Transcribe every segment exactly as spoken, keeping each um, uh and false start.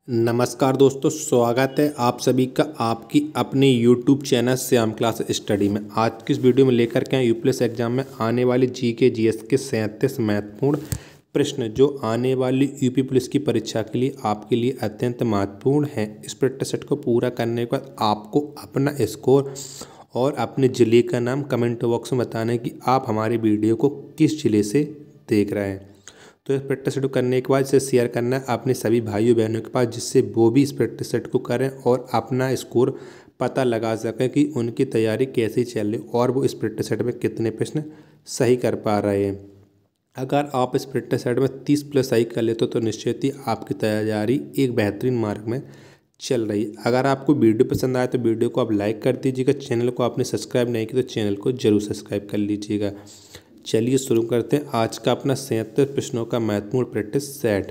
नमस्कार दोस्तों, स्वागत है आप सभी का आपकी अपने YouTube channel Shyam class study में। आज की इस वीडियो में लेकर के आए यूपीएससी एग्जाम में आने वाली जी के जी एस के सैंतीस महत्वपूर्ण प्रश्न जो आने वाली यूपी पुलिस की परीक्षा के लिए आपके लिए अत्यंत महत्वपूर्ण हैं। इस प्रैक्टिस सेट को पूरा करने के बाद आपको अपना स्कोर और अपने ज़िले का नाम कमेंट बॉक्स में बताना है कि आप हमारे वीडियो को किस ज़िले से देख रहे हैं। तो इस प्रैक्टिस सेट को करने के बाद इसे शेयर करना है अपने सभी भाइयों बहनों के पास, जिससे वो भी इस प्रैक्टिस सेट को करें और अपना स्कोर पता लगा सकें कि उनकी तैयारी कैसी चल रही और वो इस प्रैक्टिस सेट में कितने प्रश्न सही कर पा रहे हैं। अगर आप इस प्रैक्टिस सेट में तीस प्लस सही कर लेते हो तो निश्चित ही आपकी तैयारी एक बेहतरीन मार्ग में चल रही है। अगर आपको वीडियो पसंद आए तो वीडियो को आप लाइक कर दीजिएगा। चैनल को आपने सब्सक्राइब नहीं किया तो चैनल को जरूर सब्सक्राइब कर लीजिएगा। चलिए शुरू करते हैं आज का अपना सैंतीस प्रश्नों का महत्वपूर्ण प्रैक्टिस सेट।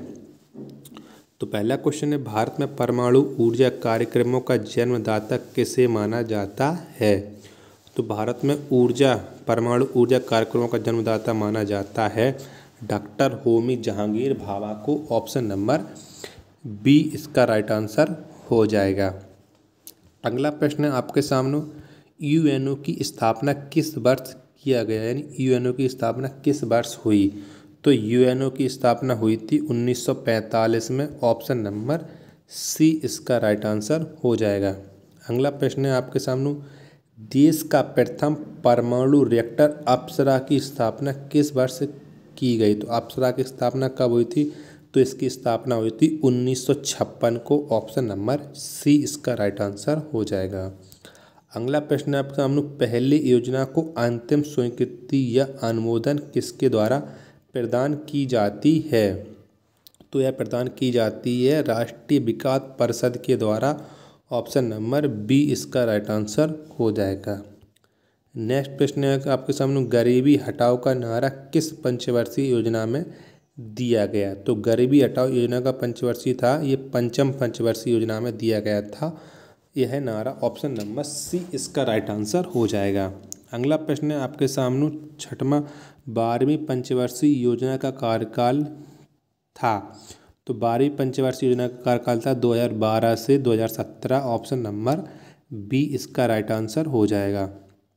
तो पहला क्वेश्चन है, भारत में परमाणु ऊर्जा कार्यक्रमों का जन्मदाता किसे माना जाता है। तो भारत में ऊर्जा परमाणु ऊर्जा कार्यक्रमों का जन्मदाता माना जाता है डॉक्टर होमी जहांगीर भाभा को। ऑप्शन नंबर बी इसका राइट आंसर हो जाएगा। अगला प्रश्न है आपके सामने, यूएनओ की स्थापना किस वर्ष किया गया, यानी यूएनओ की स्थापना किस वर्ष हुई। तो यूएनओ की स्थापना हुई थी उन्नीस सौ पैंतालीस में। ऑप्शन नंबर सी इसका राइट आंसर हो जाएगा। अगला प्रश्न है आपके सामने, देश का प्रथम परमाणु रिएक्टर अप्सरा की स्थापना किस वर्ष की गई। तो अप्सरा की स्थापना कब हुई थी। तो इसकी स्थापना हुई थी उन्नीस सौ छप्पन को। ऑप्शन नंबर सी इसका राइट आंसर हो जाएगा। अगला प्रश्न है आपके सामने, पहली योजना को अंतिम स्वीकृति या अनुमोदन किसके द्वारा प्रदान की जाती है। तो यह प्रदान की जाती है राष्ट्रीय विकास परिषद के द्वारा। ऑप्शन नंबर बी इसका राइट आंसर हो जाएगा। नेक्स्ट प्रश्न है आपके सामने, गरीबी हटाओ का नारा किस पंचवर्षीय योजना में दिया गया। तो गरीबी हटाओ योजना का पंचवर्षीय था, ये पंचम पंचवर्षीय योजना में दिया गया था यह नारा। ऑप्शन नंबर सी इसका राइट आंसर हो जाएगा। अगला प्रश्न है आपके सामने, छठवां बारहवीं पंचवर्षीय योजना का कार्यकाल था। तो बारहवीं पंचवर्षीय योजना का कार्यकाल था दो हज़ार बारह से दो हज़ार सत्रह। ऑप्शन नंबर बी इसका राइट आंसर हो जाएगा।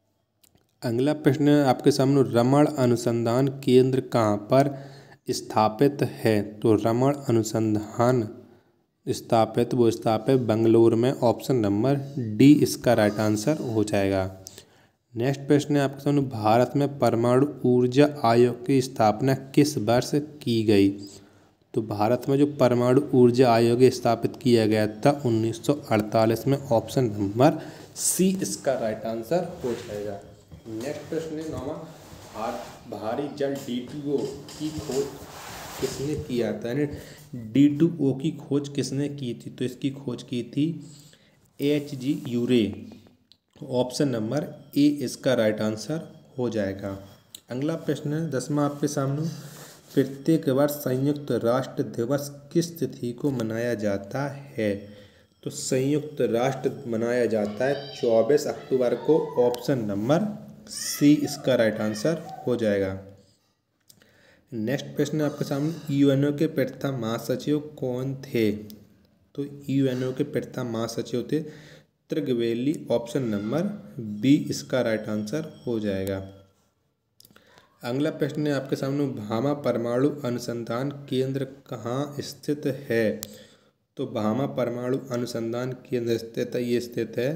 अगला प्रश्न है आपके सामने, रमण अनुसंधान केंद्र कहाँ पर स्थापित है। तो रमण अनुसंधान स्थापित वो स्थापित बंगलुरु में। ऑप्शन नंबर डी इसका राइट आंसर हो जाएगा। नेक्स्ट प्रश्न है आपके सामने, भारत में परमाणु ऊर्जा आयोग की स्थापना किस वर्ष की गई। तो भारत में जो परमाणु ऊर्जा आयोग स्थापित किया गया था उन्नीस सौ अड़तालीस में। ऑप्शन नंबर सी इसका राइट आंसर हो जाएगा। नेक्स्ट प्रश्न है नौवां, भारी जल डी टू ओ की खोज किसने किया था, यानी डी टू ओ की खोज किसने की थी। तो इसकी खोज की थी H G Urey. Option number A इसका राइट आंसर हो जाएगा। अगला प्रश्न है दसवां आपके सामने, प्रत्येक वर्ष संयुक्त राष्ट्र दिवस किस तिथि को मनाया जाता है। तो संयुक्त राष्ट्र मनाया जाता है चौबीस अक्टूबर को। ऑप्शन नंबर सी इसका राइट आंसर हो जाएगा। नेक्स्ट प्रश्न है आपके सामने, यूएनओ के प्रथम महासचिव कौन थे। तो यूएनओ के प्रथम महासचिव थे त्रिगवेली। ऑप्शन नंबर बी इसका राइट आंसर हो जाएगा। अगला प्रश्न है आपके सामने, भामा परमाणु अनुसंधान केंद्र कहाँ स्थित है। तो भामा परमाणु अनुसंधान केंद्र स्थित है, ये स्थित है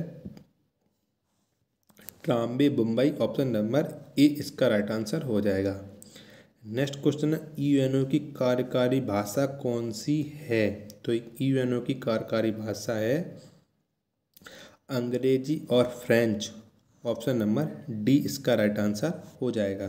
Trombay Mumbai. Option number A इसका राइट आंसर हो जाएगा। नेक्स्ट क्वेश्चन है, यूएनओ की कार्यकारी भाषा कौन सी है। तो यूएनओ की कार्यकारी भाषा है अंग्रेजी और फ्रेंच। ऑप्शन नंबर डी इसका राइट आंसर हो जाएगा।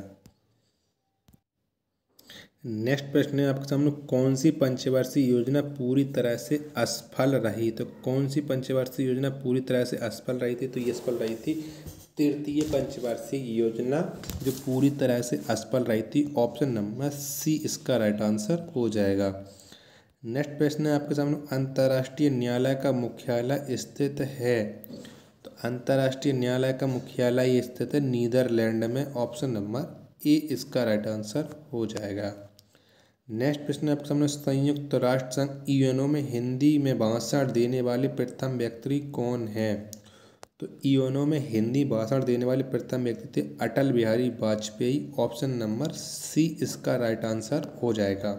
नेक्स्ट प्रश्न है आपके सामने, कौन सी पंचवर्षीय योजना पूरी तरह से असफल रही। तो कौन सी पंचवर्षीय योजना पूरी तरह से असफल रही थी। तो ये असफल रही थी तृतीय पंचवर्षीय योजना, जो पूरी तरह से असफल रही थी। ऑप्शन नंबर सी इसका राइट आंसर हो जाएगा। नेक्स्ट प्रश्न है आपके सामने, अंतर्राष्ट्रीय न्यायालय का मुख्यालय स्थित है। तो अंतर्राष्ट्रीय न्यायालय का मुख्यालय स्थित है नीदरलैंड में। ऑप्शन नंबर ए इसका राइट आंसर हो जाएगा। नेक्स्ट प्रश्न आपके सामने, संयुक्त राष्ट्र संघ यूएनओ में हिंदी में भाषण देने वाले प्रथम व्यक्ति कौन है? तो यूएनओ में हिंदी भाषण देने वाले प्रथम व्यक्ति थे Atal Bihari Vajpayee. Option number C इसका राइट आंसर हो जाएगा।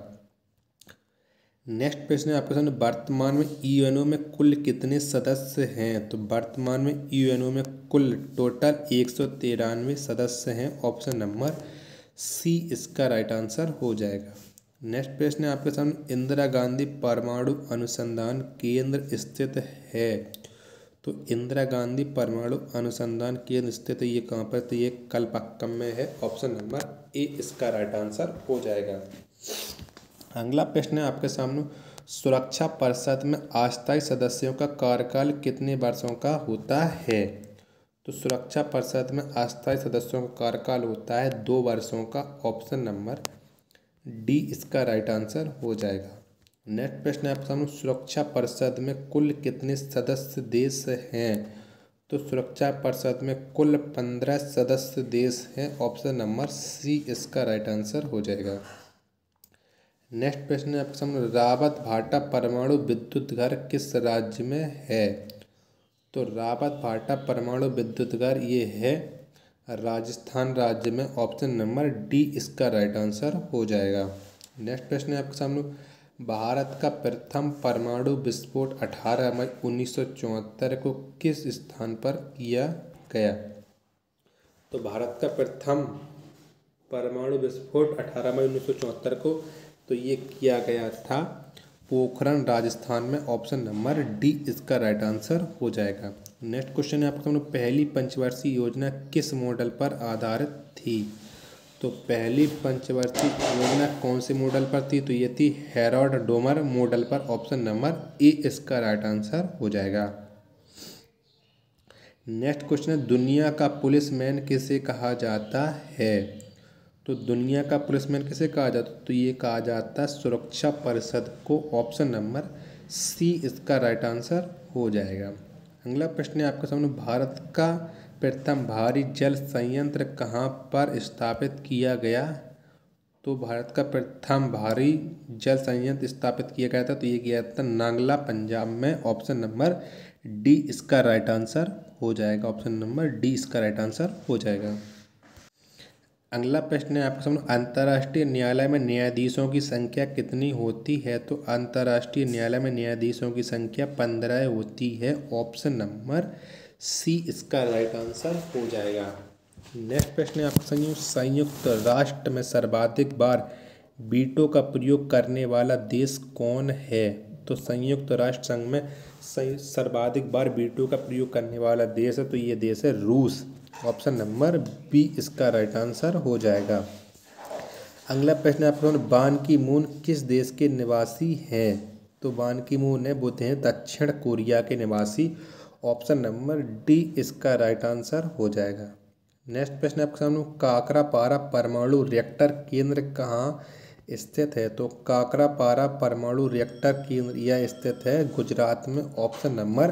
नेक्स्ट प्रश्न है आपके सामने, वर्तमान में यूएनओ में कुल कितने सदस्य हैं? तो वर्तमान में यूएनओ में कुल टोटल एक सौ तिरानवे सदस्य हैं। ऑप्शन नंबर सी इसका राइट आंसर हो जाएगा। नेक्स्ट प्रश्न है आपके सामने, इंदिरा गांधी परमाणु अनुसंधान केंद्र स्थित है? तो इंदिरा गांधी परमाणु अनुसंधान केंद्र स्थित ये कहाँ पर? तो ये कलपक्कम में है। ऑप्शन नंबर ए इसका राइट आंसर हो जाएगा। अगला प्रश्न है आपके सामने, सुरक्षा परिषद में अस्थायी सदस्यों का कार्यकाल कितने वर्षों का होता है? तो सुरक्षा परिषद में अस्थायी सदस्यों का कार्यकाल होता है दो वर्षों का। ऑप्शन नंबर डी इसका राइट आंसर हो जाएगा। नेक्स्ट प्रश्न है आपके सामने, सुरक्षा परिषद में कुल कितने सदस्य देश हैं? तो सुरक्षा परिषद में कुल पंद्रह सदस्य देश हैं। ऑप्शन नंबर सी इसका राइट आंसर हो जाएगा। नेक्स्ट प्रश्न है आपके सामने, रावत भाटा परमाणु विद्युत घर किस राज्य में है? तो रावत भाटा परमाणु विद्युत घर ये है राजस्थान राज्य में। ऑप्शन नंबर डी इसका राइट आंसर हो जाएगा। नेक्स्ट प्रश्न है आपके सामने, भारत का प्रथम परमाणु विस्फोट अठारह मई उन्नीस सौ चौहत्तर को किस स्थान पर किया गया? तो भारत का प्रथम परमाणु विस्फोट अठारह मई उन्नीस सौ चौहत्तर को तो ये किया गया था पोखरण राजस्थान में। ऑप्शन नंबर डी इसका राइट आंसर हो जाएगा। नेक्स्ट क्वेश्चन है आपके सामने, पहली पंचवर्षीय योजना किस मॉडल पर आधारित थी? तो पहली पंचवर्षीय योजना कौन से मॉडल पर थी? तो ये थी हेरोल्ड डोमर मॉडल पर। ऑप्शन नंबर ए इसका राइट आंसर हो जाएगा। नेक्स्ट क्वेश्चन है, दुनिया का पुलिसमैन किसे कहा जाता है? तो दुनिया का पुलिसमैन किसे कहा जाता है? तो ये कहा जाता है सुरक्षा परिषद को। ऑप्शन नंबर सी इसका राइट आंसर हो जाएगा। अगला प्रश्न है आपके सामने, भारत का प्रथम भारी जल संयंत्र कहाँ पर स्थापित किया गया? तो भारत का प्रथम भारी जल संयंत्र स्थापित किया गया था तो ये किया था नांगला पंजाब में। ऑप्शन नंबर डी इसका राइट आंसर हो जाएगा। ऑप्शन नंबर डी इसका राइट आंसर हो जाएगा। अगला प्रश्न है आपके सामने, अंतर्राष्ट्रीय न्यायालय में न्यायाधीशों की संख्या कितनी होती है? तो अंतर्राष्ट्रीय न्यायालय में न्यायाधीशों की संख्या पंद्रह होती है। ऑप्शन नंबर सी इसका राइट आंसर हो जाएगा। नेक्स्ट प्रश्न है आपके सामने, संयुक्त राष्ट्र में सर्वाधिक बार वीटो का प्रयोग करने वाला देश कौन है? तो संयुक्त राष्ट्र संघ में सर्वाधिक बार वीटो का प्रयोग करने वाला देश है तो ये देश है रूस। ऑप्शन नंबर बी इसका राइट आंसर हो जाएगा। अगला प्रश्न आपको, बान की मून किस देश के निवासी हैं? तो बान की मून है वो हैं दक्षिण कोरिया के निवासी। ऑप्शन नंबर डी इसका राइट आंसर हो जाएगा। नेक्स्ट प्रश्न आपके सामने, काकरापारा परमाणु रिएक्टर केंद्र कहाँ स्थित है? तो काकरापारा परमाणु रिएक्टर केंद्र यह स्थित है गुजरात में। ऑप्शन नंबर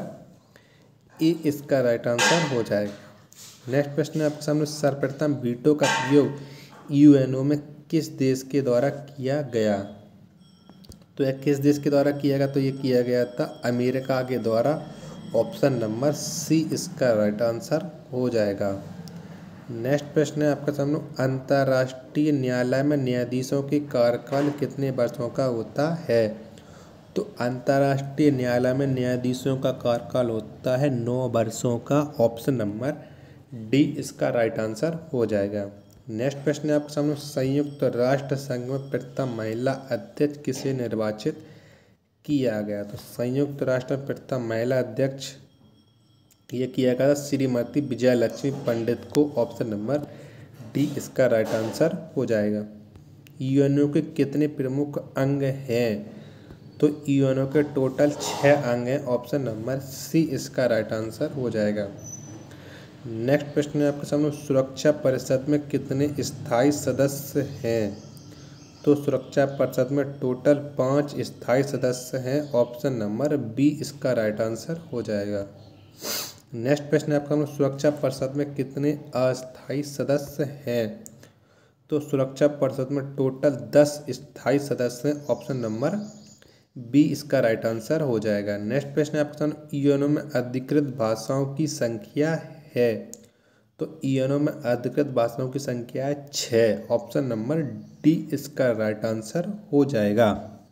ए इसका राइट आंसर हो जाएगा। नेक्स्ट प्रश्न है आपके सामने, सर्वप्रथम वीटो का प्रयोग यूएनओ में किस देश के द्वारा किया गया? तो यह किस देश के द्वारा किया गया? तो ये किया गया था अमेरिका के द्वारा। ऑप्शन नंबर सी इसका राइट आंसर हो जाएगा। नेक्स्ट प्रश्न है आपके सामने, अंतर्राष्ट्रीय न्यायालय में न्यायाधीशों के कार्यकाल कितने वर्षों का होता है? तो अंतर्राष्ट्रीय न्यायालय में न्यायाधीशों का कार्यकाल होता है नौ वर्षों का। ऑप्शन नंबर डी इसका राइट आंसर हो जाएगा। नेक्स्ट प्रश्न है आपके सामने, संयुक्त राष्ट्र संघ में प्रथम महिला अध्यक्ष किसे निर्वाचित किया गया? तो संयुक्त राष्ट्र में प्रथम महिला अध्यक्ष ये किया गया श्रीमती विजया लक्ष्मी पंडित को। ऑप्शन नंबर डी इसका राइट आंसर हो जाएगा। यूएनओ के कितने प्रमुख अंग हैं? तो यूएनओ के टोटल छः अंग हैं। ऑप्शन नंबर सी इसका राइट आंसर हो जाएगा। नेक्स्ट प्रश्न है आपके सामने, सुरक्षा परिषद में कितने स्थायी सदस्य हैं? तो सुरक्षा परिषद में टोटल पाँच स्थायी सदस्य हैं। ऑप्शन नंबर बी इसका राइट आंसर हो जाएगा। नेक्स्ट प्रश्न है आपका, सुरक्षा परिषद में कितने अस्थायी सदस्य हैं? तो सुरक्षा परिषद में टोटल दस स्थायी सदस्य हैं। ऑप्शन नंबर बी इसका राइट आंसर हो जाएगा। नेक्स्ट प्रश्न है आपके सामने, यूएनओ में अधिकृत भाषाओं की संख्या है। तो यूएनओ में अधिकृत भाषाओं की संख्या है छः। ऑप्शन नंबर डी इसका राइट आंसर हो जाएगा।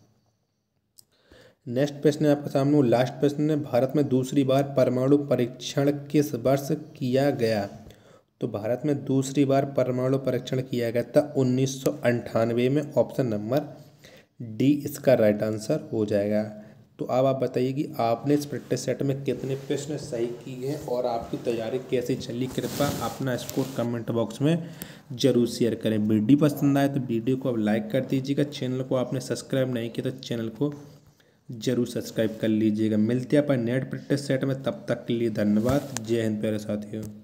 नेक्स्ट प्रश्न है आपके सामने, लास्ट प्रश्न है, भारत में दूसरी बार परमाणु परीक्षण किस वर्ष किया गया। तो भारत में दूसरी बार परमाणु परीक्षण किया गया था उन्नीस सौ अंठानवे में। ऑप्शन नंबर डी इसका राइट आंसर हो जाएगा। तो अब आप बताइए कि आपने इस प्रैक्टिस सेट में कितने प्रश्न सही किए हैं और आपकी तैयारी कैसी चली। कृपया अपना स्कोर कमेंट बॉक्स में जरूर शेयर करें। वीडियो पसंद आए तो वीडियो को आप लाइक कर दीजिएगा। चैनल को आपने सब्सक्राइब नहीं किया तो चैनल को जरूर सब्सक्राइब कर लीजिएगा। मिलते हैं अपन नेट प्रैक्टिस सेट में, तब तक के लिए धन्यवाद। जय हिंद प्यारे साथियों।